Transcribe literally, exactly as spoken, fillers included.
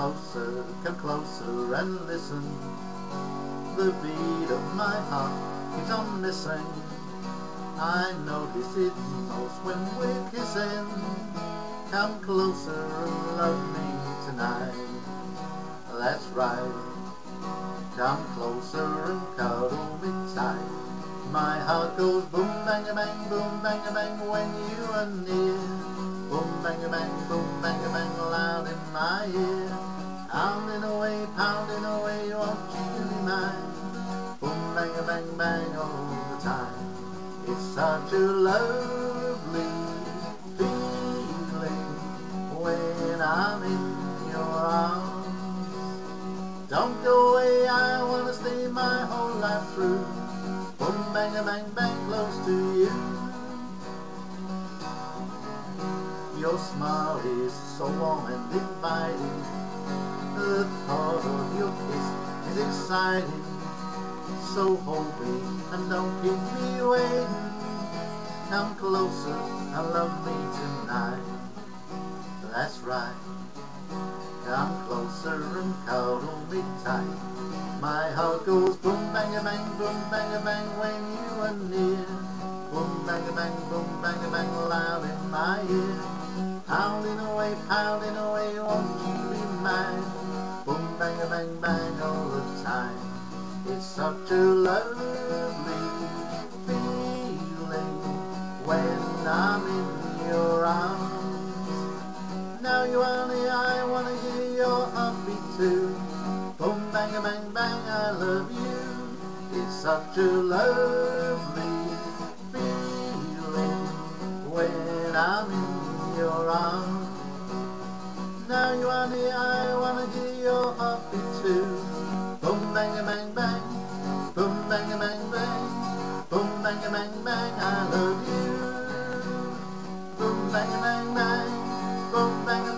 closer, come closer and listen. The beat of my heart keeps on missing. I notice it most when we're kissing. Come closer and love me tonight. That's right. Come closer and cuddle me tight. My heart goes boom bang a bang, boom bang a bang when you are near. Boom bang a bang, boom bang a bang loud in my ear. Pounding away, pounding away, won't you be mine? Boom bang a bang bang all the time. It's such a lovely feeling when I'm in your arms. Don't go away, I wanna stay my whole life through. Boom bang a bang bang close to you. Your smile is so warm and inviting. The thought of your kiss is exciting. So hold me and don't keep me waiting. Come closer and love me tonight. That's right. Come closer and cuddle me tight. My heart goes boom bang a bang, boom bang a bang when you are near. Boom bang a bang, boom bang a bang loud in my ear. Pounding away, pounding away, won't you be mine? Boom bang a bang bang all the time. It's such a lovely feeling when I'm in your arms. Now you only, I wanna hear your heartbeat too. Boom bang a bang bang, I love you. It's such a lovely feeling when I'm in your arms. Now you only, I wanna hear your heartbeat too. Boom bang a bang bang, boom bang a bang bang, boom bang a bang bang, I love you. Boom bang a bang bang, boom bang a